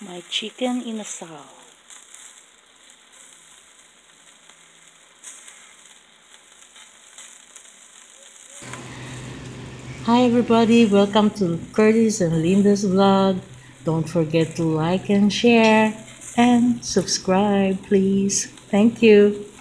My chicken inasal. Hi everybody, welcome to Curtis and Linda's vlog. Don't forget to like and share and subscribe please. Thank you.